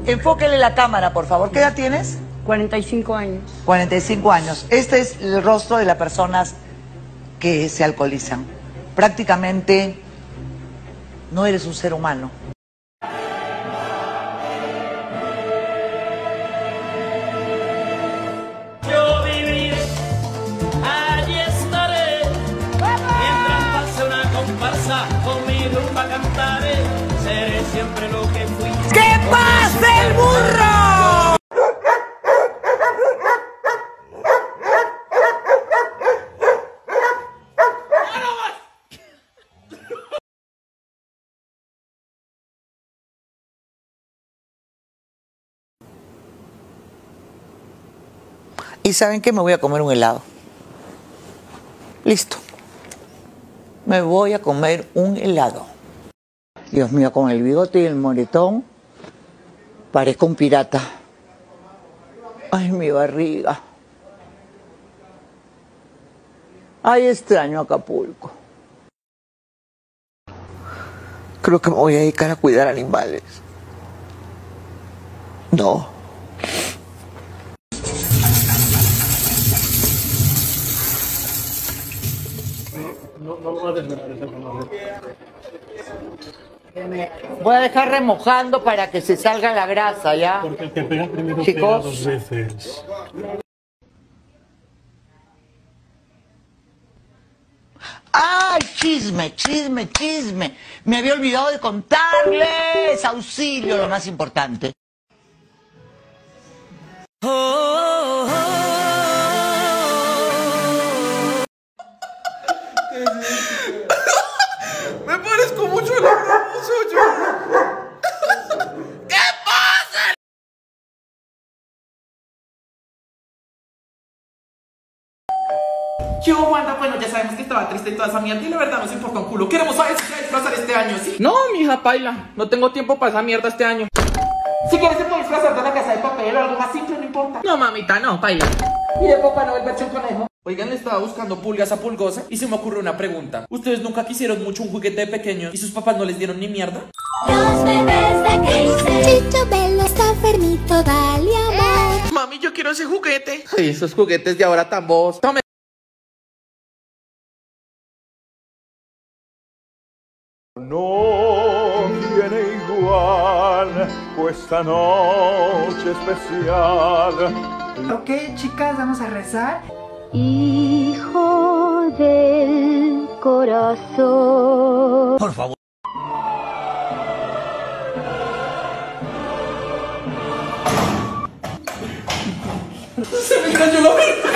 Enfóquele la cámara, por favor. ¿Qué edad tienes? 45 años. 45 años. Este es el rostro de las personas que se alcoholizan. Prácticamente no eres un ser humano. Yo viviré, allí estaré, mientras pase una comparsa, con mi rumba cantaré, seré siempre lo que fui. ¡Que pase el burro! Y ¿saben qué? Me voy a comer un helado. Listo. Me voy a comer un helado. Dios mío, con el bigote y el moretón, parezco un pirata. Ay, mi barriga. Ay, extraño Acapulco. Creo que me voy a dedicar a cuidar animales. No. Voy a dejar remojando para que se salga la grasa, ¿ya? Porque el que pega primero Chicos, pega dos veces. ¡ay, chisme, chisme, chisme! Me había olvidado de contarles. Auxilio, lo más importante. Me parezco mucho al hermoso yo. ¿Qué pasa? Yo, Wanda, bueno, ya sabemos que estaba triste y toda esa mierda y la verdad nos importa un culo. Queremos saber si se va a disfrazar este año, ¿sí? No, mija, paila. No tengo tiempo para esa mierda este año. Si quieres se puede disfrazar de la casa de papel o algo más simple, no importa. No, mamita, no, paila. Mire, Papá Noel, versión conejo. Oigan, le estaba buscando pulgas a Pulgosa y se me ocurrió una pregunta. ¿Ustedes nunca quisieron mucho un juguete de pequeños y sus papás no les dieron ni mierda? Los bebés de Casey. Chicho Belo está enfermito, dale amor. Mami, yo quiero ese juguete. Ay, esos juguetes de ahora tan bobos. Tome. No tiene igual esta noche especial. Ok, chicas, vamos a rezar. Hijo del corazón. Por favor. Se me cayó la verga.